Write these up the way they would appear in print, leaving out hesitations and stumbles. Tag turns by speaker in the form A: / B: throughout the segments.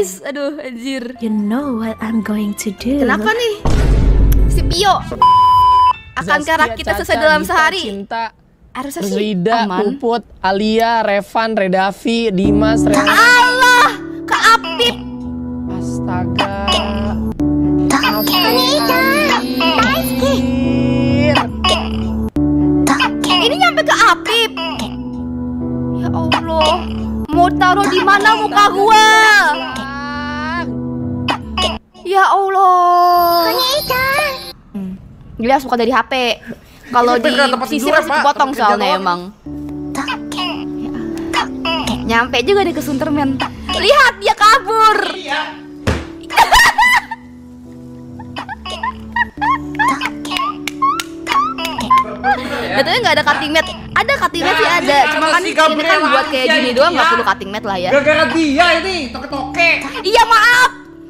A: guys. Aduh, anjir.
B: You know what I'm going to do?
A: Kenapa nih? Si Pio. Akankah rakitnya selesai dalam sehari?
C: Cinta,
A: Harusnya sih
C: Rida,
A: aman.
C: Puput, Alia, Revan, Redavi, Dimas,
A: Allah, Kak Apip.
C: Astaga.
A: Ini nyampe ke Apip. Ya Allah, mau taruh di mana muka gua? Ya Allah. Dia suka dari HP. Kalau di sisi masih kepotong soalnya emang. Nyampe juga nih ke Sunterman. Lihat dia kabur. Betulnya nggak ada cutting mat. Ada cutting mat sih ada. Cuma kan ini kan buat kayak gini doang, nggak perlu cutting mat lah ya.
D: Gara-gara dia ini toke-toke.
A: Iya maaf.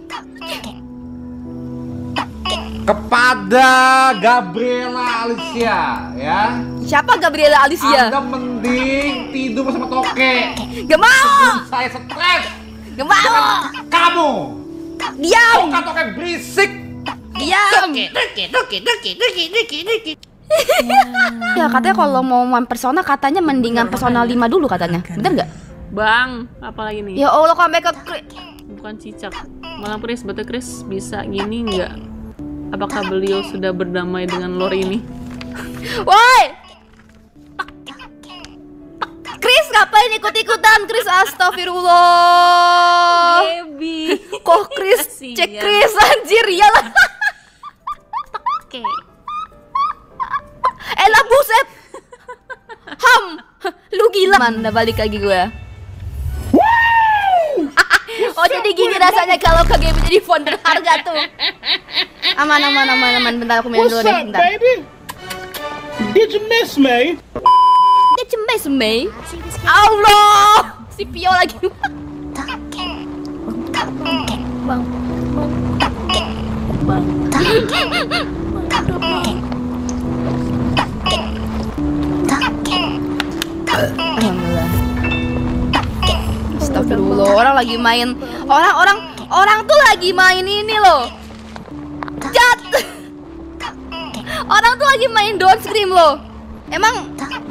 D: Kepada Gabriela Alicia ya.
A: Siapa Gabriela Alicia?
D: Anda mending tidur sama toke.
A: Gak mau.
D: Saya stres.
A: Gak mau.
D: Kamu.
A: Diam.
D: Toke berisik.
A: Diam. Ya katanya kalau mau main persona katanya mendingan persona 5 dulu katanya. Bener nggak?
E: Bang, apa lagi nih?
A: Ya Allah comeback ke
E: Bukan cicak. Malam Chris, betul Chris bisa gini nggak? Apakah beliau sudah berdamai dengan lore ini?
A: Woi! Chris ngapain ikut-ikutan? Chris astagfirullah.
E: Baby.
A: Kok Chris cek Chris anjir ya lah.
E: Oke.
A: Elah buset. Ham. Lu gila. Mana balik lagi gue. Oh jadi gini rasanya kalau ke game jadi font berharga tuh. Aman. Bentar aku minum dulu deh. Bentar.
F: Did you miss me?
A: Dia cemes Mei. Allah. Si Pio lagi. Alhamdulillah. Astagfirullah, orang lagi main. Orang tuh lagi main ini loh. Jat. Orang tuh lagi main Don't Scream loh. Emang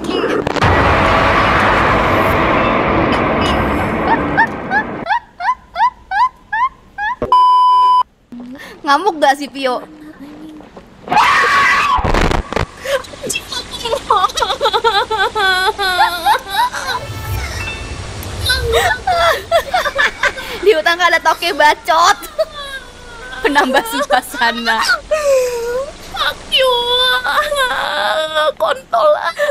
A: ngamuk gak sih Pio? Di hutan gak ada toke bacot. Penambah suasana. Fuck you. Kontol.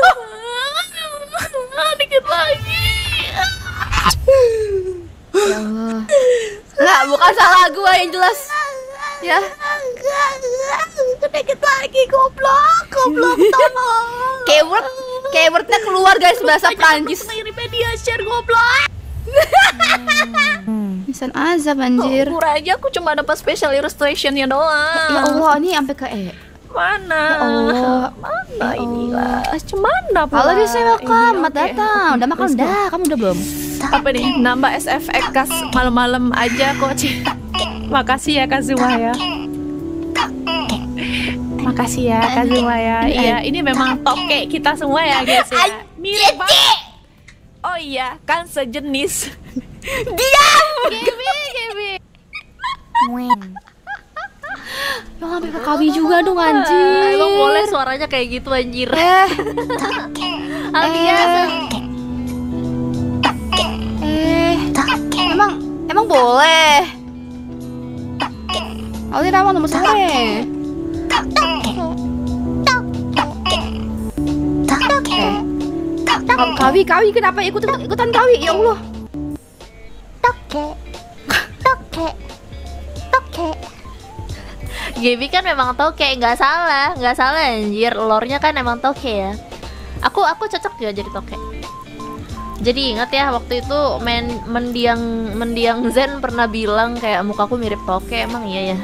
A: Dikit lagi. Ya Allah. Nggak, bukan salah gue yang jelas. Ya. Dikit lagi, goblok tolong. Keywordnya keluar guys, bahasa Prancis. Media share goblok. Nisan azab anjir.
B: Pura aja aku cuma dapat special illustrationnya doang.
A: Ya Allah, ini sampai ke
B: Mana?
A: Ya Allah.
B: Mana inilah? Cuman apa?
A: Halo dia welcome, selamat datang. Udah makan udah, kamu udah belum?
B: Apa nih? Nambah SFX kas malam-malam aja kok, Makasih ya Kazuma ya. Makasih ya Kazuma ya. Iya, ini memang toke kita semua ya guys ya. Mirip banget. Oh iya, kan sejenis.
A: Diam! Gaby. Lo sampai ke Kawi juga dong anjir.
E: Emang boleh suaranya kayak gitu anjir.
A: Emang boleh. Aldi Rama nomor sore. Kawi kenapa ikutan Kawi? Ya Allah.
G: Toke.
E: Gaby kan memang toke, nggak salah anjir. Lore-nya kan emang toke ya. Aku cocok ya jadi toke. Jadi ingat ya waktu itu mendiang Zen pernah bilang kayak mukaku mirip toke, emang iya ya.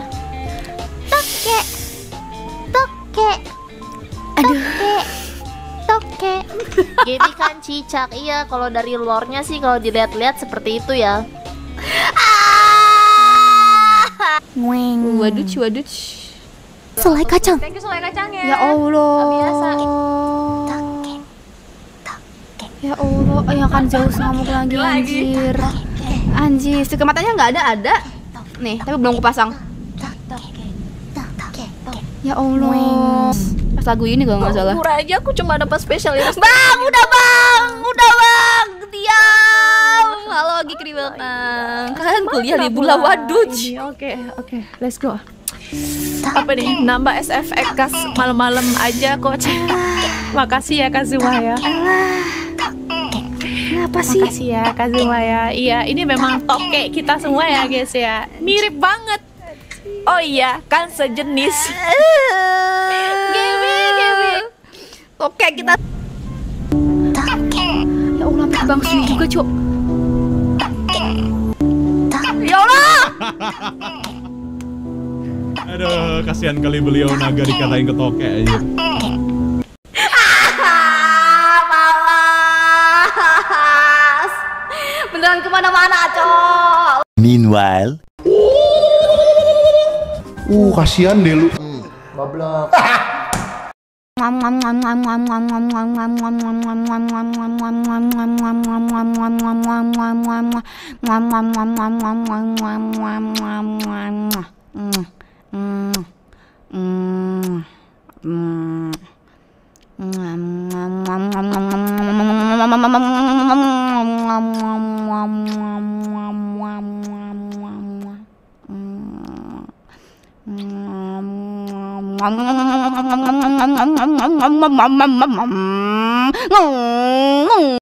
G: Toke.
A: Aduh.
G: Toke.
E: Gaby kan cicak, iya. Kalau dari lore-nya sih kalau dilihat-lihat seperti itu ya.
A: Waduh, waduh.
G: Selai kacang.
B: Thank you selai kacangnya.
A: Ya Allah.
B: Biasa.
A: Ya Allah, ya kan jauh ngamuk lagi anjir. Anjir, stiker matanya nggak ada. Nih, tapi belum kupasang. Ya Allah. Pas lagu ini kalau nggak salah.
B: Murah aja aku cuma dapat spesial ya.
A: Bang, udah bang, diam. Halo lagi keribet bang. Kalian kuliah libur lah, waduh.
B: Oke, let's go. Apa nih? Nambah SFX kas malam-malam aja coach. Makasih ya Kazuma ya.
A: Kenapa sih?
B: Makasih ya Kazuma ya. Iya, ini memang toke kita semua ya guys ya. Mirip banget. Oh iya, kan sejenis.
A: Gaby. Oke, kita. Ya Allah, sampai bang sini juga, Cok. Ya Allah.
H: Aduh, kasihan kali beliau naga dikatain ke toke aja.
A: Malas. Beneran kemana-mana, Cok.
I: Meanwhile,
F: Kasihan deh lu.